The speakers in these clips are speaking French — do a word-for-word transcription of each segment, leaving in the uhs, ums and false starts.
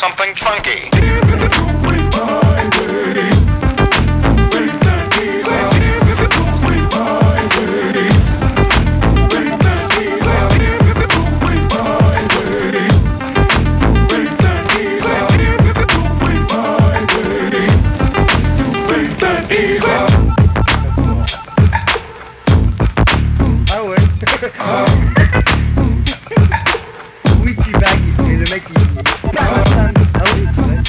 something funky. Ah ouais. Oui, tu bagues, mais le mec il. Ah oui, tu bagues.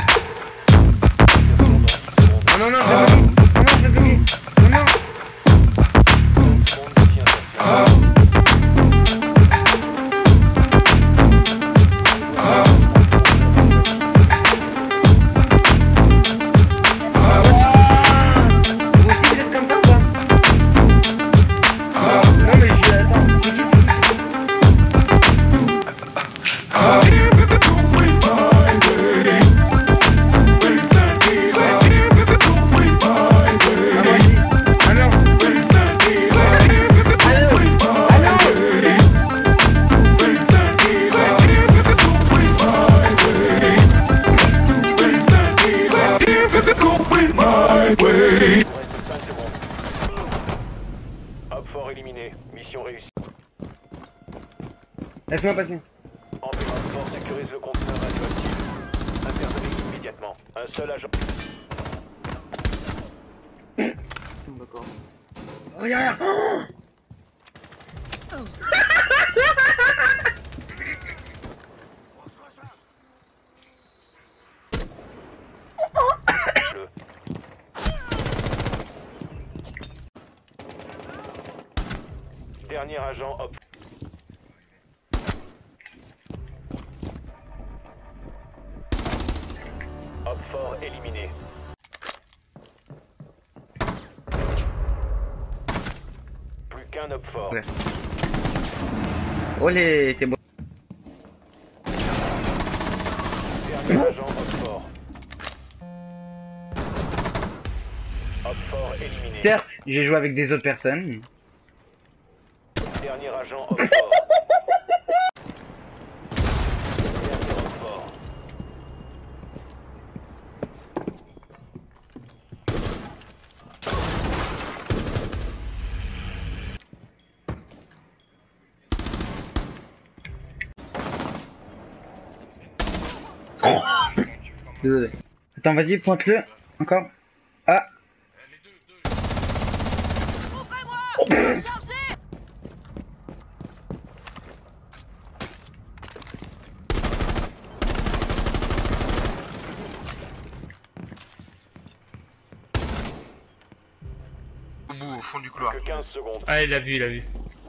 Oh non, non, j'ai bugué. Non, non, j'ai bugué. Non, non. Vous aussi vous êtes comme ça ou pas? Non mais je... Attends, c'est qui Hop fort éliminé, mission réussie. Laisse-moi passer. Entrée hop fort sécurise le conteneur radioactif. Intervenez immédiatement. Un seul agent. D'accord. Regarde. Oh Dernier agent hop. Hop fort éliminé. Plus qu'un hop fort. Ouais. Olé, c'est bon. Dernier agent hop fort. Hop fort éliminé. Certes, j'ai joué avec des autres personnes. Dernier agent hop fort. Dernier hop fort. Désolé. Attends, vas-y, pointe-le. Encore. Ah. Au bout, au fond du couloir. Que quinze secondes. Ah, il l'a vu, il a vu.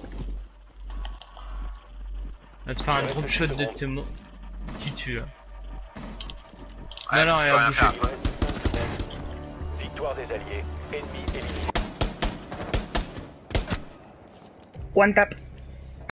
On va te faire un drop shot de tes mots. Qui tue là? Ouais, non, non, il faut a rien bouché. faire. Victoire des alliés. Ennemi éliminé. One tap.